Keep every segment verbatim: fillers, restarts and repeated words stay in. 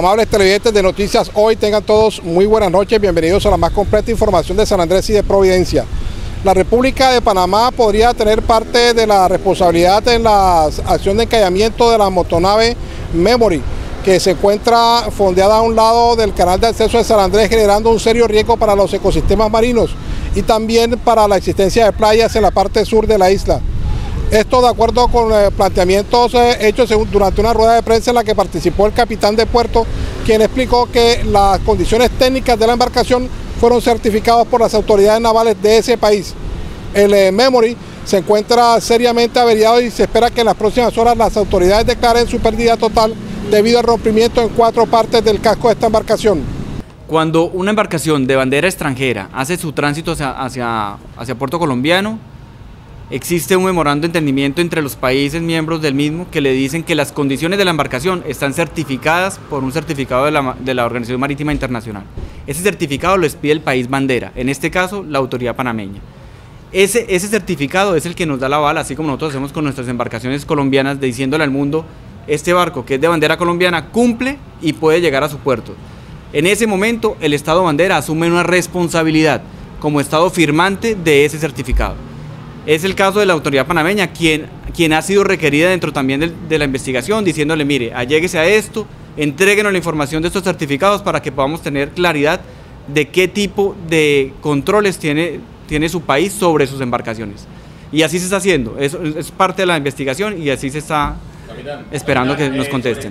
Amables televidentes de Noticias Hoy, tengan todos muy buenas noches, bienvenidos a la más completa información de San Andrés y de Providencia. La República de Panamá podría tener parte de la responsabilidad en la acción de encallamiento de la motonave Memory, que se encuentra fondeada a un lado del canal de acceso de San Andrés, generando un serio riesgo para los ecosistemas marinos y también para la existencia de playas en la parte sur de la isla. Esto de acuerdo con eh, planteamientos eh, hechos durante una rueda de prensa en la que participó el capitán de puerto, quien explicó que las condiciones técnicas de la embarcación fueron certificadas por las autoridades navales de ese país. El eh, Memory se encuentra seriamente averiado y se espera que en las próximas horas las autoridades declaren su pérdida total debido al rompimiento en cuatro partes del casco de esta embarcación. Cuando una embarcación de bandera extranjera hace su tránsito hacia, hacia, hacia puerto colombiano, existe un memorando de entendimiento entre los países miembros del mismo que le dicen que las condiciones de la embarcación están certificadas por un certificado de la, de la Organización Marítima Internacional. Ese certificado lo expide el país bandera, en este caso la autoridad panameña. Ese, ese certificado es el que nos da la bala, así como nosotros hacemos con nuestras embarcaciones colombianas, de diciéndole al mundo: este barco que es de bandera colombiana cumple y puede llegar a su puerto. En ese momento el Estado bandera asume una responsabilidad como Estado firmante de ese certificado. Es el caso de la autoridad panameña, quien, quien ha sido requerida dentro también de, de la investigación, diciéndole: mire, alléguese a esto, entréguenos la información de estos certificados para que podamos tener claridad de qué tipo de controles tiene, tiene su país sobre sus embarcaciones. Y así se está haciendo, eso es parte de la investigación y así se está esperando que nos contesten.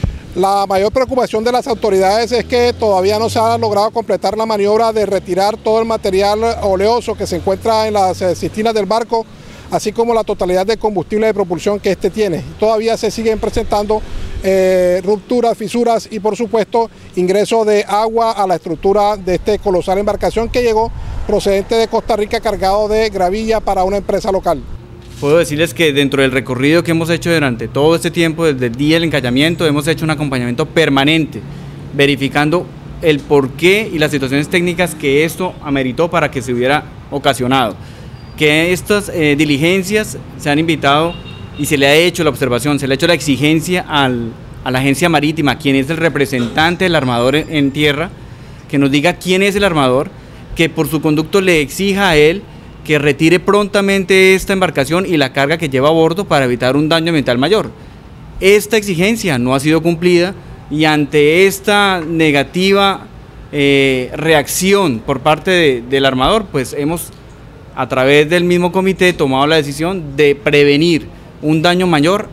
La mayor preocupación de las autoridades es que todavía no se ha logrado completar la maniobra de retirar todo el material oleoso que se encuentra en las cisternas del barco, así como la totalidad de combustible de propulsión que este tiene. Todavía se siguen presentando eh, rupturas, fisuras y por supuesto ingreso de agua a la estructura de este colosal embarcación que llegó procedente de Costa Rica cargado de gravilla para una empresa local. Puedo decirles que dentro del recorrido que hemos hecho durante todo este tiempo, desde el día del encallamiento, hemos hecho un acompañamiento permanente, verificando el porqué y las situaciones técnicas que esto ameritó para que se hubiera ocasionado. Que estas eh, diligencias se han invitado y se le ha hecho la observación, se le ha hecho la exigencia al, a la agencia marítima, quien es el representante del armador en, en tierra, que nos diga quién es el armador, que por su conducto le exija a él que retire prontamente esta embarcación y la carga que lleva a bordo para evitar un daño ambiental mayor. Esta exigencia no ha sido cumplida y ante esta negativa eh, reacción por parte de, del armador, pues hemos a través del mismo comité tomado la decisión de prevenir un daño mayor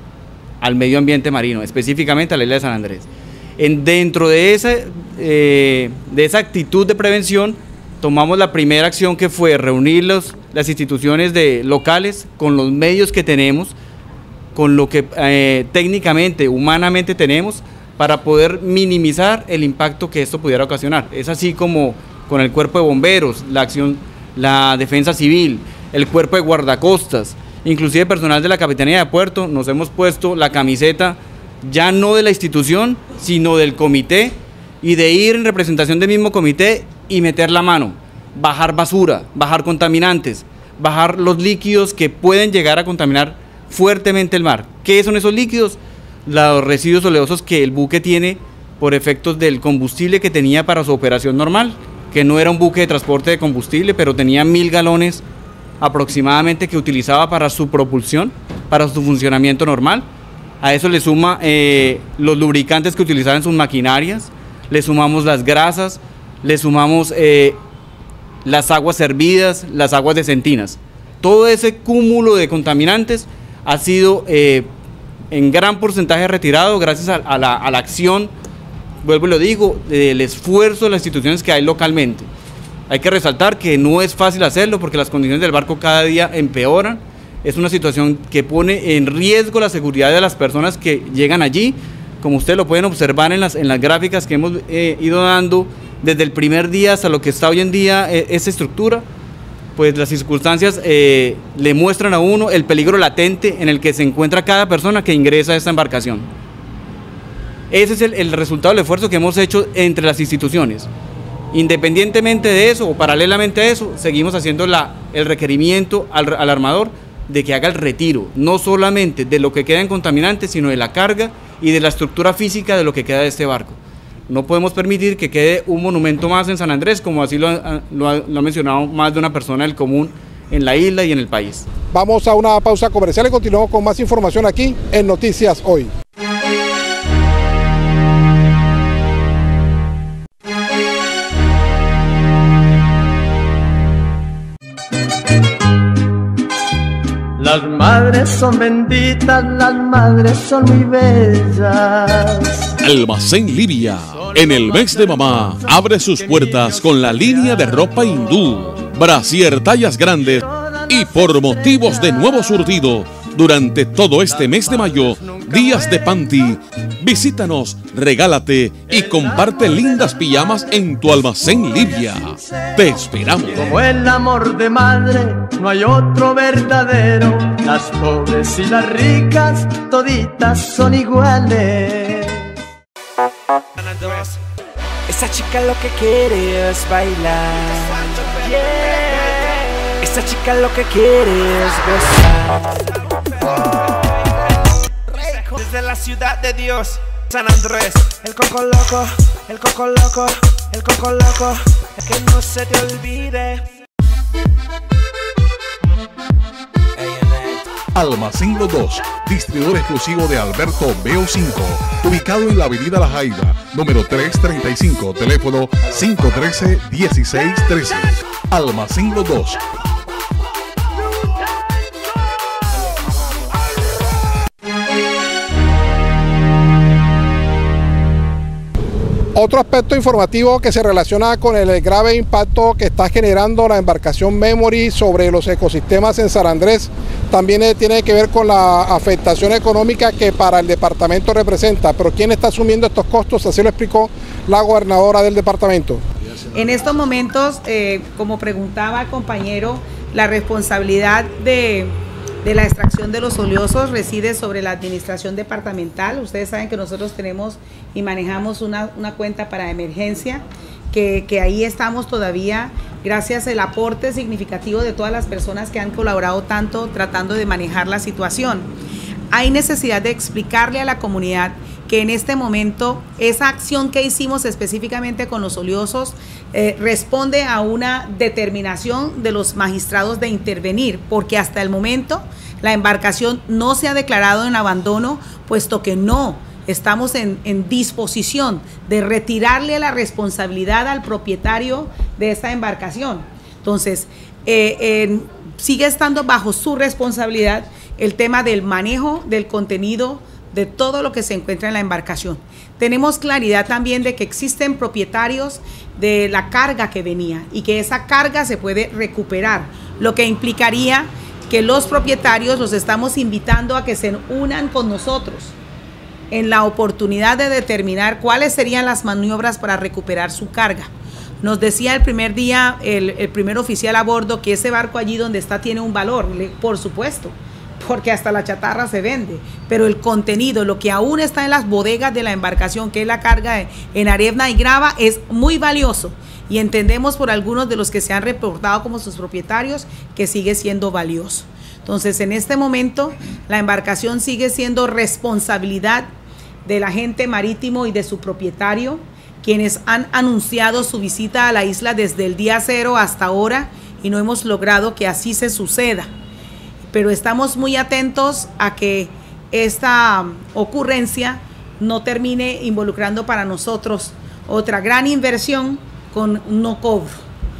al medio ambiente marino, específicamente a la isla de San Andrés. En, dentro de esa, eh, de esa actitud de prevención, tomamos la primera acción, que fue reunir los, las instituciones de, locales con los medios que tenemos, con lo que eh, técnicamente, humanamente tenemos, para poder minimizar el impacto que esto pudiera ocasionar. Es así como con el cuerpo de bomberos, la acción, la defensa civil, el cuerpo de guardacostas, inclusive personal de la Capitanía de Puerto, nos hemos puesto la camiseta ya no de la institución, sino del comité, y de ir en representación del mismo comité y meter la mano, bajar basura, bajar contaminantes, bajar los líquidos que pueden llegar a contaminar fuertemente el mar. ¿Qué son esos líquidos? Los residuos oleosos que el buque tiene por efectos del combustible que tenía para su operación normal, que no era un buque de transporte de combustible, pero tenía mil galones aproximadamente que utilizaba para su propulsión, para su funcionamiento normal. A eso le suma eh, los lubricantes que utilizaba en sus maquinarias, le sumamos las grasas, le sumamos eh, las aguas hervidas, las aguas de sentinas. Todo ese cúmulo de contaminantes ha sido eh, en gran porcentaje retirado gracias a, a, la, a la acción, vuelvo y lo digo, del esfuerzo de las instituciones que hay localmente. Hay que resaltar que no es fácil hacerlo porque las condiciones del barco cada día empeoran. Es una situación que pone en riesgo la seguridad de las personas que llegan allí. Como ustedes lo pueden observar en las, en las gráficas que hemos eh, ido dando desde el primer día hasta lo que está hoy en día eh, esta estructura, pues las circunstancias eh, le muestran a uno el peligro latente en el que se encuentra cada persona que ingresa a esta embarcación. Ese es el, el resultado del esfuerzo que hemos hecho entre las instituciones. Independientemente de eso o paralelamente a eso, seguimos haciendo la, el requerimiento al, al armador de que haga el retiro, no solamente de lo que queda en contaminantes, sino de la carga y de la estructura física de lo que queda de este barco. No podemos permitir que quede un monumento más en San Andrés, como así lo ha, lo ha, lo ha mencionado más de una persona del común en la isla y en el país. Vamos a una pausa comercial y continuamos con más información aquí en Noticias Hoy. Las madres son benditas, las madres son muy bellas. Almacén Livia, en el mes de mamá, abre sus puertas con la línea de ropa hindú, brasier tallas grandes y por motivos de nuevo surtido, durante todo este mes de mayo, días de panty, visítanos, regálate y comparte lindas pijamas en tu Almacén Livia. Te esperamos. Como el amor de madre, no hay otro verdadero. Las pobres y las ricas, toditas son iguales. Esa chica lo que quiere es bailar. Yeah. Esa chica lo que quiere es gozar. Desde la ciudad de Dios, San Andrés, el coco loco, el coco loco, el coco loco, que no se te olvide. Almacén Los Dos, distribuidor exclusivo de Alberto B O cinco, ubicado en la avenida La Jaiba, número trescientos treinta y cinco, teléfono cinco uno tres, uno seis uno tres. Almacén Los Dos. Otro aspecto informativo que se relaciona con el grave impacto que está generando la embarcación Memory sobre los ecosistemas en San Andrés, también tiene que ver con la afectación económica que para el departamento representa. Pero ¿quién está asumiendo estos costos? Así lo explicó la gobernadora del departamento. En estos momentos, eh, como preguntaba el compañero, la responsabilidad de... de la extracción de los oleosos reside sobre la administración departamental. Ustedes saben que nosotros tenemos y manejamos una, una cuenta para emergencia, que, que ahí estamos todavía, gracias al aporte significativo de todas las personas que han colaborado tanto tratando de manejar la situación. Hay necesidad de explicarle a la comunidad que en este momento esa acción que hicimos específicamente con los oleosos eh, responde a una determinación de los magistrados de intervenir, porque hasta el momento la embarcación no se ha declarado en abandono, puesto que no estamos en, en disposición de retirarle la responsabilidad al propietario de esta embarcación. Entonces, eh, eh, sigue estando bajo su responsabilidad el tema del manejo del contenido de todo lo que se encuentra en la embarcación. Tenemos claridad también de que existen propietarios de la carga que venía y que esa carga se puede recuperar, lo que implicaría que los propietarios los estamos invitando a que se unan con nosotros en la oportunidad de determinar cuáles serían las maniobras para recuperar su carga. Nos decía el primer día el, el primer oficial a bordo que ese barco allí donde está tiene un valor, por supuesto, porque hasta la chatarra se vende, pero el contenido, lo que aún está en las bodegas de la embarcación, que es la carga en arena y grava, es muy valioso, y entendemos por algunos de los que se han reportado como sus propietarios que sigue siendo valioso. Entonces, en este momento, la embarcación sigue siendo responsabilidad del agente marítimo y de su propietario, quienes han anunciado su visita a la isla desde el día cero hasta ahora, y no hemos logrado que así se suceda. Pero estamos muy atentos a que esta ocurrencia no termine involucrando para nosotros otra gran inversión con no cobro.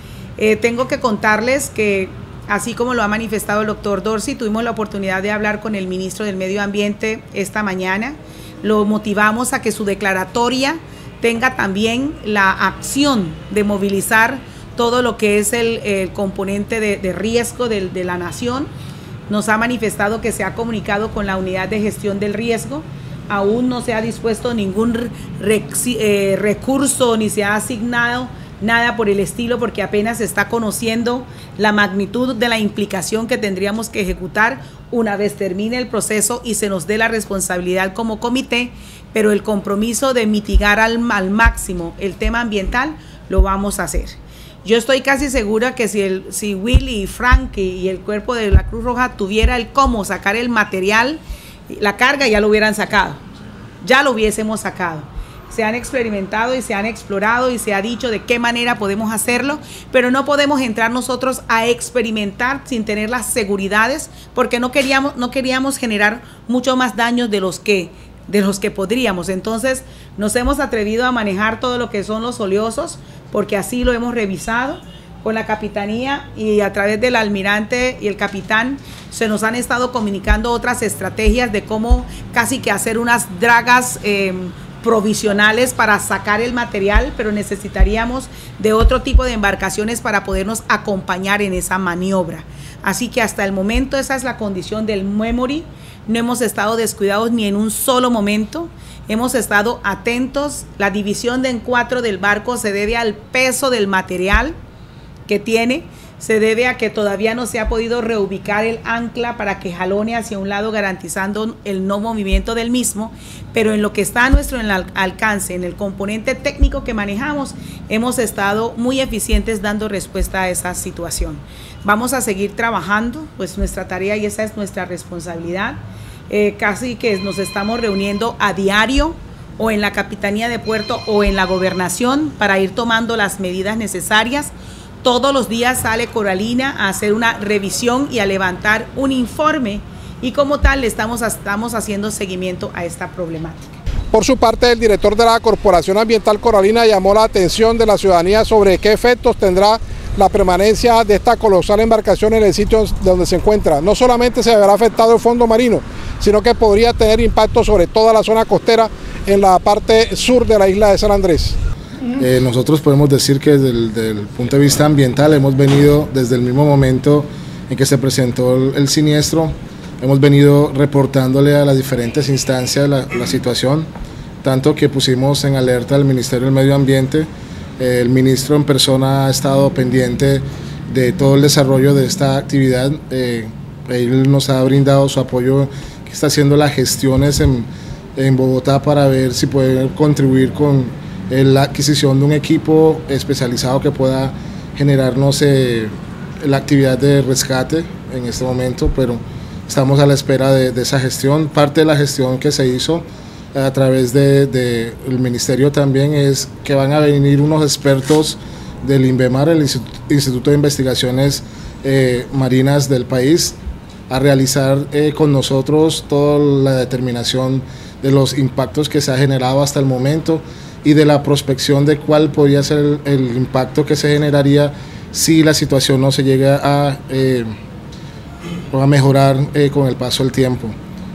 Eh, tengo que contarles que, así como lo ha manifestado el doctor Dorsey, tuvimos la oportunidad de hablar con el ministro del Medio Ambiente esta mañana. Lo motivamos a que su declaratoria tenga también la acción de movilizar todo lo que es el, el componente de, de riesgo de, de la nación. Nos ha manifestado que se ha comunicado con la unidad de gestión del riesgo. Aún no se ha dispuesto ningún re, eh, recurso ni se ha asignado nada por el estilo, porque apenas se está conociendo la magnitud de la implicación que tendríamos que ejecutar una vez termine el proceso y se nos dé la responsabilidad como comité, pero el compromiso de mitigar al, al máximo el tema ambiental lo vamos a hacer. Yo estoy casi segura que si, el, si Willy, Frankie y el cuerpo de la Cruz Roja tuviera el cómo sacar el material, la carga ya lo hubieran sacado. ya lo hubiésemos sacado. Se han experimentado y se han explorado y se ha dicho de qué manera podemos hacerlo, pero no podemos entrar nosotros a experimentar sin tener las seguridades, porque no queríamos, no queríamos generar mucho más daños de los que, de los que podríamos. Entonces nos hemos atrevido a manejar todo lo que son los oleosos, porque así lo hemos revisado con la capitanía, y a través del almirante y el capitán se nos han estado comunicando otras estrategias de cómo casi que hacer unas dragas eh, provisionales para sacar el material, pero necesitaríamos de otro tipo de embarcaciones para podernos acompañar en esa maniobra. Así que hasta el momento esa es la condición del Memory. No hemos estado descuidados ni en un solo momento. Hemos estado atentos. La división de en cuatro del barco se debe al peso del material que tiene, se debe a que todavía no se ha podido reubicar el ancla para que jalone hacia un lado, garantizando el no movimiento del mismo, pero en lo que está a nuestro en el alcance, en el componente técnico que manejamos, hemos estado muy eficientes dando respuesta a esa situación. Vamos a seguir trabajando, pues nuestra tarea y esa es nuestra responsabilidad. Eh, casi que nos estamos reuniendo a diario, o en la Capitanía de Puerto o en la Gobernación, para ir tomando las medidas necesarias. Todos los días sale Coralina a hacer una revisión y a levantar un informe, y como tal le estamos, estamos haciendo seguimiento a esta problemática. Por su parte, el director de la Corporación Ambiental Coralina llamó la atención de la ciudadanía sobre qué efectos tendrá la permanencia de esta colosal embarcación en el sitio donde se encuentra. No solamente se verá afectado el fondo marino, sino que podría tener impacto sobre toda la zona costera en la parte sur de la isla de San Andrés. Eh, nosotros podemos decir que desde el, desde el punto de vista ambiental hemos venido desde el mismo momento en que se presentó el, el siniestro, hemos venido reportándole a las diferentes instancias la, la situación, tanto que pusimos en alerta al Ministerio del Medio Ambiente. Eh, el ministro en persona ha estado pendiente de todo el desarrollo de esta actividad. Eh, él nos ha brindado su apoyo, que está haciendo las gestiones en, en Bogotá para ver si puede contribuir con la adquisición de un equipo especializado que pueda generarnos eh, la actividad de rescate en este momento, pero estamos a la espera de, de esa gestión. Parte de la gestión que se hizo a través del de, de Ministerio también es que van a venir unos expertos del INVEMAR, el Instituto de Investigaciones eh, Marinas del país, a realizar eh, con nosotros toda la determinación de los impactos que se ha generado hasta el momento y de la prospección de cuál podría ser el, el impacto que se generaría si la situación no se llega a, eh, a mejorar eh, con el paso del tiempo.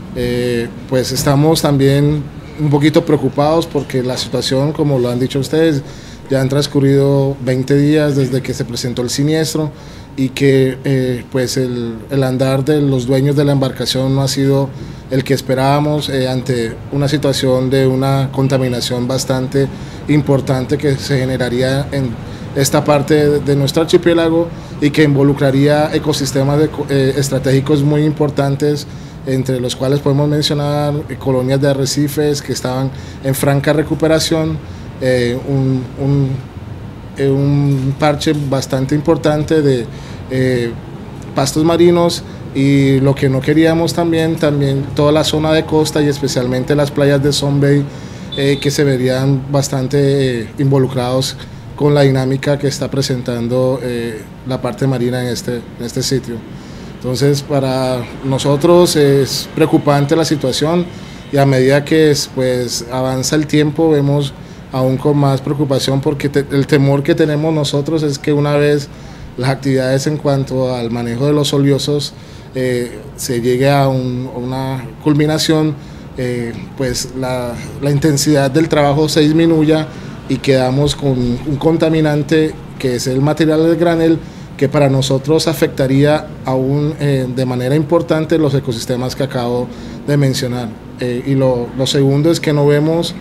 Eh, pues estamos también un poquito preocupados porque la situación, como lo han dicho ustedes, ya han transcurrido veinte días desde que se presentó el siniestro y que eh, pues el, el andar de los dueños de la embarcación no ha sido el que esperábamos eh, ante una situación de una contaminación bastante importante que se generaría en esta parte de, de nuestro archipiélago y que involucraría ecosistemas de, eh, estratégicos muy importantes, entre los cuales podemos mencionar eh, colonias de arrecifes que estaban en franca recuperación, eh, un, un, eh, un parche bastante importante de eh, pastos marinos, y lo que no queríamos también, también toda la zona de costa y especialmente las playas de Sun Bay, eh, que se verían bastante eh, involucrados con la dinámica que está presentando eh, la parte marina en este, en este sitio. Entonces, para nosotros es preocupante la situación, y a medida que pues, avanza el tiempo vemos aún con más preocupación, porque te, el temor que tenemos nosotros es que una vez las actividades en cuanto al manejo de los oleosos eh, se llegue a un, una culminación, eh, pues la, la intensidad del trabajo se disminuya y quedamos con un contaminante que es el material del granel, que para nosotros afectaría aún eh, de manera importante los ecosistemas que acabo de mencionar. Eh, y lo, lo segundo es que no vemos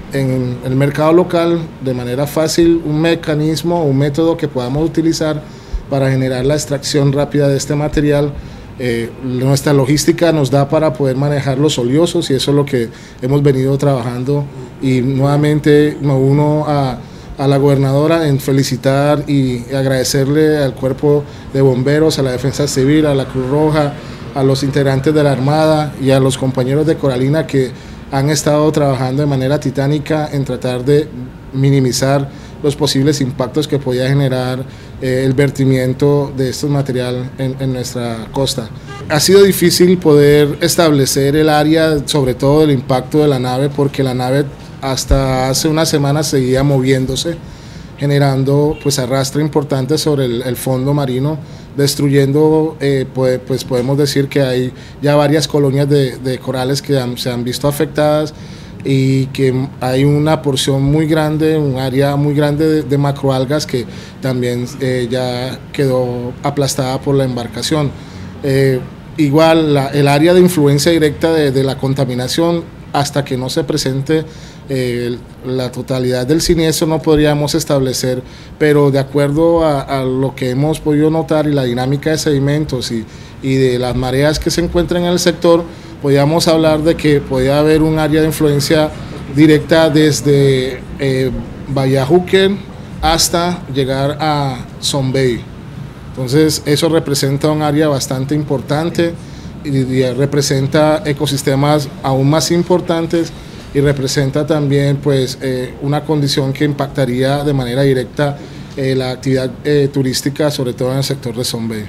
en el mercado local de manera fácil un mecanismo, un método que podamos utilizar para generar la extracción rápida de este material. Eh, nuestra logística nos da para poder manejar los oleosos y eso es lo que hemos venido trabajando, y nuevamente me uno a, a la gobernadora en felicitar y agradecerle al cuerpo de bomberos, a la defensa civil, a la Cruz Roja, a los integrantes de la Armada y a los compañeros de Coralina que han estado trabajando de manera titánica en tratar de minimizar los posibles impactos que podía generar eh, el vertimiento de estos materiales en, en nuestra costa. Ha sido difícil poder establecer el área, sobre todo del impacto de la nave, porque la nave hasta hace unas semanas seguía moviéndose, generando pues arrastre importante sobre el, el fondo marino, destruyendo, eh, pues, pues podemos decir que hay ya varias colonias de, de corales que han, se han visto afectadas, y que hay una porción muy grande, un área muy grande de, de macroalgas que también eh, ya quedó aplastada por la embarcación. Eh, igual la, el área de influencia directa de, de la contaminación, hasta que no se presente eh, la totalidad del siniestro, no podríamos establecer, pero de acuerdo a, a lo que hemos podido notar y la dinámica de sedimentos y, y de las mareas que se encuentran en el sector, podíamos hablar de que podía haber un área de influencia directa desde eh, Bayahuquen hasta llegar a Zombey. Entonces eso representa un área bastante importante y, y representa ecosistemas aún más importantes, y representa también pues eh, una condición que impactaría de manera directa eh, la actividad eh, turística, sobre todo en el sector de Zombey.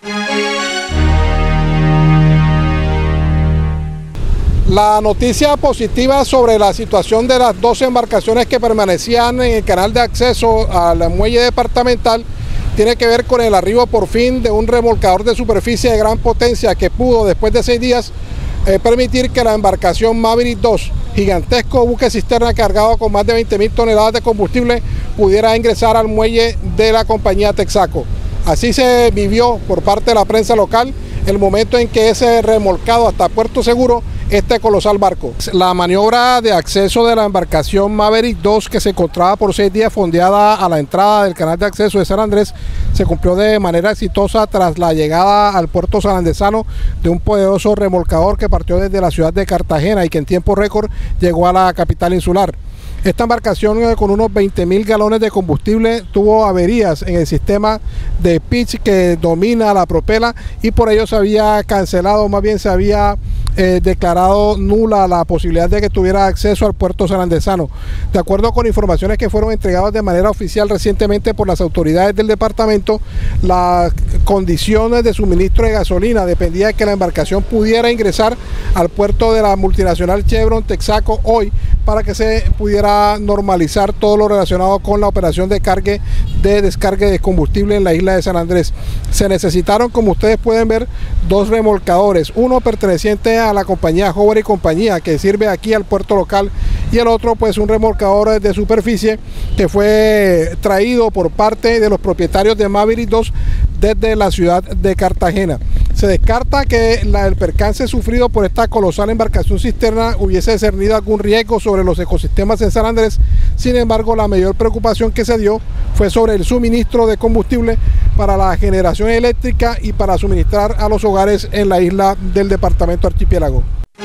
La noticia positiva sobre la situación de las dos embarcaciones que permanecían en el canal de acceso al muelle departamental tiene que ver con el arribo por fin de un remolcador de superficie de gran potencia que pudo, después de seis días, eh, permitir que la embarcación Maverick dos, gigantesco buque cisterna cargado con más de veinte mil toneladas de combustible, pudiera ingresar al muelle de la compañía Texaco. Así se vivió por parte de la prensa local el momento en que ese remolcado hasta Puerto Seguro este colosal barco. La maniobra de acceso de la embarcación Maverick dos, que se encontraba por seis días fondeada a la entrada del canal de acceso de San Andrés, se cumplió de manera exitosa tras la llegada al puerto sanandresano de un poderoso remolcador que partió desde la ciudad de Cartagena y que en tiempo récord llegó a la capital insular. Esta embarcación, con unos veinte mil galones de combustible, tuvo averías en el sistema de pitch que domina la propela, y por ello se había cancelado, más bien se había eh, declarado nula la posibilidad de que tuviera acceso al puerto sanandresano. De acuerdo con informaciones que fueron entregadas de manera oficial recientemente por las autoridades del departamento, las condiciones de suministro de gasolina dependía de que la embarcación pudiera ingresar al puerto de la multinacional Chevron Texaco hoy, para que se pudiera normalizar todo lo relacionado con la operación de cargue de descargue de combustible en la isla de San Andrés. Se necesitaron, como ustedes pueden ver, dos remolcadores, uno perteneciente a la compañía Hoover y compañía, que sirve aquí al puerto local, y el otro pues un remolcador de superficie que fue traído por parte de los propietarios de Maverick dos desde la ciudad de Cartagena. Se descarta que la, el percance sufrido por esta colosal embarcación cisterna hubiese discernido algún riesgo sobre los ecosistemas en San Andrés. Sin embargo, la mayor preocupación que se dio fue sobre el suministro de combustible para la generación eléctrica y para suministrar a los hogares en la isla del departamento archipiélago.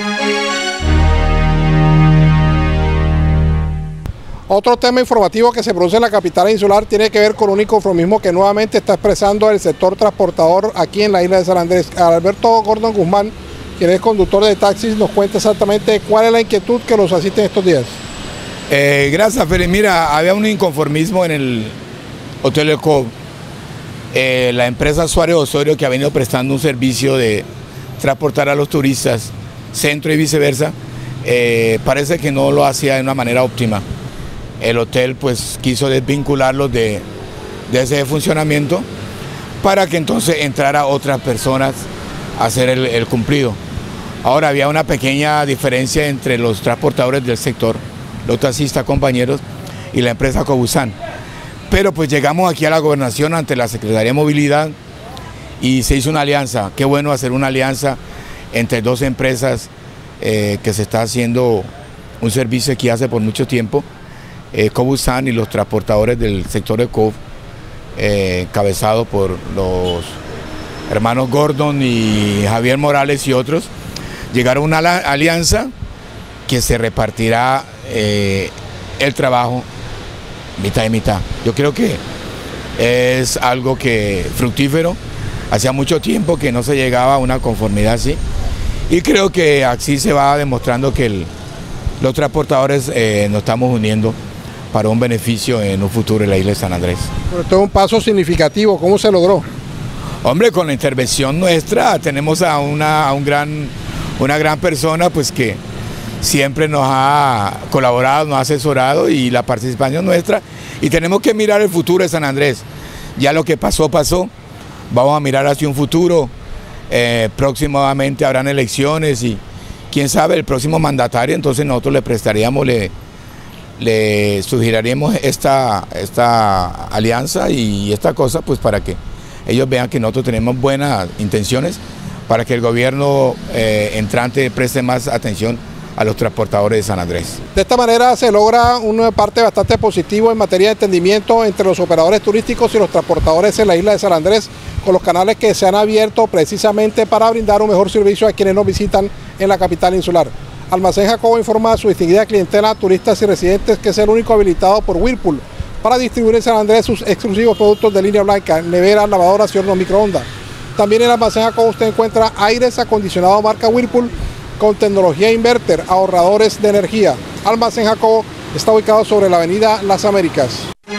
Otro tema informativo que se produce en la capital insular tiene que ver con un inconformismo que nuevamente está expresando el sector transportador aquí en la isla de San Andrés. Alberto Gordon Guzmán, quien es conductor de taxis, nos cuenta exactamente cuál es la inquietud que los asiste en estos días. Eh, gracias, Félix. Mira, había un inconformismo en el Hotel El Cove. Eh, la empresa Suárez Osorio, que ha venido prestando un servicio de transportar a los turistas centro y viceversa, eh, parece que no lo hacía de una manera óptima. El hotel pues quiso desvincularlos de, de ese funcionamiento para que entonces entrara otras personas a hacer el, el cumplido. Ahora había una pequeña diferencia entre los transportadores del sector, los taxistas compañeros, y la empresa Cobusan. Pero pues llegamos aquí a la gobernación ante la Secretaría de Movilidad y se hizo una alianza. Qué bueno hacer una alianza entre dos empresas eh, que se está haciendo un servicio aquí hace por mucho tiempo. Eh, Cobusan y los transportadores del sector de Cove, eh, encabezados por los hermanos Gordon y Javier Morales y otros, llegaron a una alianza que se repartirá eh, el trabajo mitad y mitad. Yo creo que es algo que fructífero. Hacía mucho tiempo que no se llegaba a una conformidad así, y creo que así se va demostrando que el los transportadores eh, nos estamos uniendo para un beneficio en un futuro en la isla de San Andrés. Pero esto es un paso significativo, ¿cómo se logró? Hombre, con la intervención nuestra tenemos a una, a un gran, una gran persona pues que siempre nos ha colaborado, nos ha asesorado y la participación nuestra, y tenemos que mirar el futuro de San Andrés. Ya lo que pasó, pasó, vamos a mirar hacia un futuro, eh, próximamente habrán elecciones y quién sabe, el próximo mandatario, entonces nosotros le prestaríamos, le, le sugeriríamos esta, esta alianza y esta cosa pues para que ellos vean que nosotros tenemos buenas intenciones para que el gobierno eh, entrante preste más atención a los transportadores de San Andrés. De esta manera se logra una parte bastante positiva en materia de entendimiento entre los operadores turísticos y los transportadores en la isla de San Andrés, con los canales que se han abierto precisamente para brindar un mejor servicio a quienes nos visitan en la capital insular. Almacén Jacobo informa a su distinguida clientela, turistas y residentes, que es el único habilitado por Whirlpool para distribuir en San Andrés sus exclusivos productos de línea blanca, neveras, lavadoras y hornos microondas. También en el Almacén Jacobo usted encuentra aires acondicionados marca Whirlpool con tecnología inverter, ahorradores de energía. Almacén Jacobo está ubicado sobre la avenida Las Américas.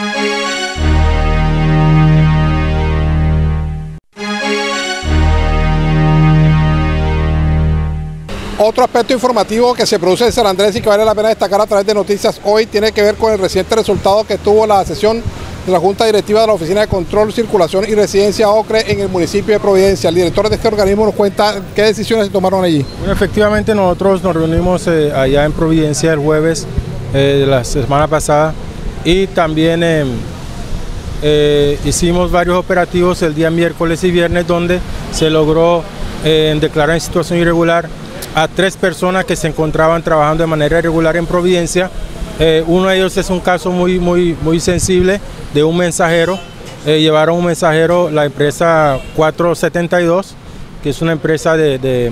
Otro aspecto informativo que se produce en San Andrés y que vale la pena destacar a través de Noticias Hoy tiene que ver con el reciente resultado que tuvo la sesión de la Junta Directiva de la Oficina de Control, Circulación y Residencia OCRE en el municipio de Providencia. El director de este organismo nos cuenta qué decisiones se tomaron allí. Bueno, efectivamente nosotros nos reunimos eh, allá en Providencia el jueves eh, de la semana pasada y también eh, eh, hicimos varios operativos el día miércoles y viernes donde se logró eh, declarar en situación irregular a tres personas que se encontraban trabajando de manera irregular en Providencia. Eh, uno de ellos es un caso muy, muy, muy sensible de un mensajero. Eh, llevaron un mensajero, la empresa cuatrocientos setenta y dos, que es una empresa de, de,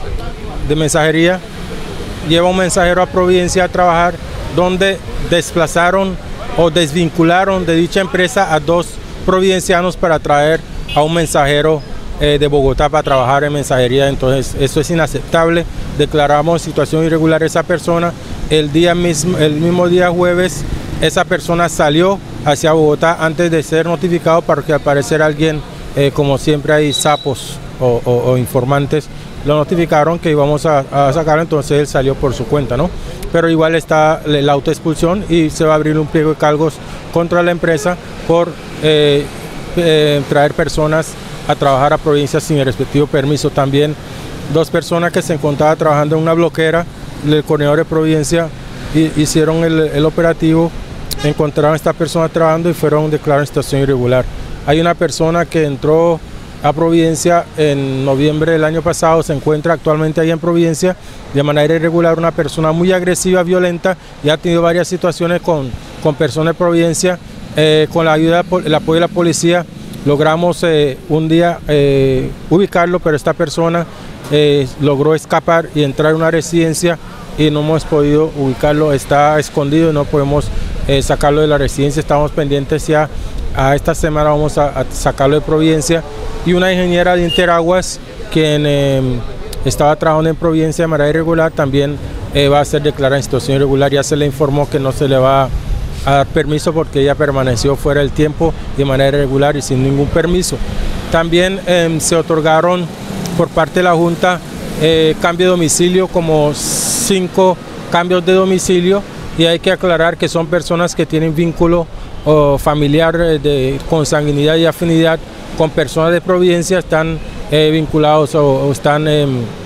de mensajería, lleva un mensajero a Providencia a trabajar, donde desplazaron o desvincularon de dicha empresa a dos providencianos para traer a un mensajero eh, de Bogotá para trabajar en mensajería. Entonces eso es inaceptable. Declaramos situación irregular a esa persona. El, día mismo, el mismo día jueves esa persona salió hacia Bogotá antes de ser notificado, porque al parecer alguien, eh, como siempre hay sapos o, o, o informantes, lo notificaron que íbamos a, a sacarlo, entonces él salió por su cuenta, ¿no? Pero igual está la autoexpulsión y se va a abrir un pliego de cargos contra la empresa por eh, eh, traer personas a trabajar a Providencia sin el respectivo permiso. También dos personas que se encontraban trabajando en una bloquera del coordinador de Providencia y, hicieron el, el operativo, encontraron a esta persona trabajando y fueron declarados en situación irregular. Hay una persona que entró a Providencia en noviembre del año pasado, se encuentra actualmente ahí en Providencia de manera irregular, una persona muy agresiva, violenta, y ha tenido varias situaciones con, con personas de Providencia. Eh, con la ayuda, el apoyo de la policía, logramos eh, un día eh, ubicarlo, pero esta persona eh, logró escapar y entrar a una residencia y no hemos podido ubicarlo, está escondido y no podemos eh, sacarlo de la residencia. Estamos pendientes ya, a esta semana vamos a, a sacarlo de Providencia. Y una ingeniera de Interaguas, quien eh, estaba trabajando en Providencia de manera irregular, también eh, va a ser declarada en situación irregular. Ya se le informó que no se le va a dar permiso porque ella permaneció fuera del tiempo de manera irregular y sin ningún permiso. También eh, se otorgaron por parte de la Junta eh, cambio de domicilio, como cinco cambios de domicilio, y hay que aclarar que son personas que tienen vínculo o familiar de consanguinidad y afinidad con personas de Providencia, están eh, vinculados o, o están eh,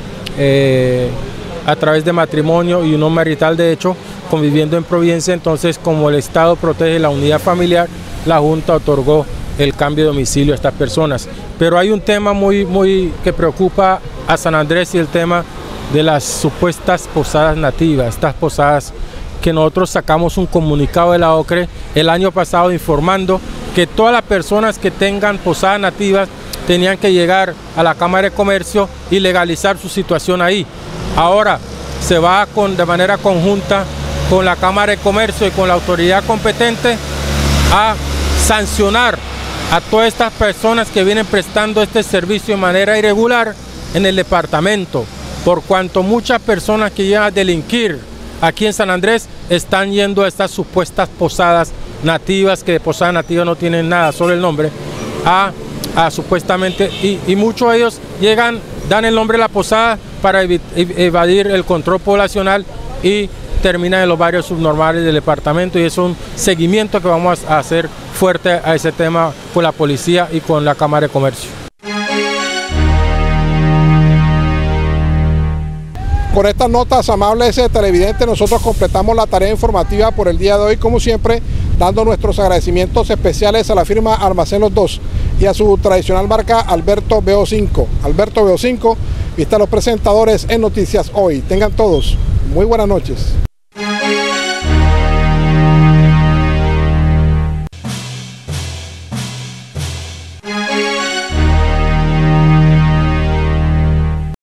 eh, a través de matrimonio y unión marital, de hecho, conviviendo en Providencia. Entonces, como el Estado protege la unidad familiar, la Junta otorgó el cambio de domicilio a estas personas. Pero hay un tema muy, muy que preocupa a San Andrés, y el tema de las supuestas posadas nativas, estas posadas que nosotros sacamos un comunicado de la OCRE el año pasado informando que todas las personas que tengan posadas nativas tenían que llegar a la Cámara de Comercio y legalizar su situación ahí. Ahora se va con, de manera conjunta con la Cámara de Comercio y con la autoridad competente a sancionar a todas estas personas que vienen prestando este servicio de manera irregular en el departamento, por cuanto muchas personas que llegan a delinquir aquí en San Andrés están yendo a estas supuestas posadas nativas, que de posada nativa no tienen nada, solo el nombre, a, a supuestamente, y, y muchos de ellos llegan, dan el nombre de la posada para evadir el control poblacional y terminan en los barrios subnormales del departamento, y es un seguimiento que vamos a hacer fuerte a ese tema con la policía y con la Cámara de Comercio. Con estas notas amables eh, televidentes, nosotros completamos la tarea informativa por el día de hoy, como siempre, dando nuestros agradecimientos especiales a la firma Almacén Los Dos y a su tradicional marca Alberto B O cinco. Alberto B O cinco, vista a los presentadores en Noticias Hoy. Tengan todos muy buenas noches.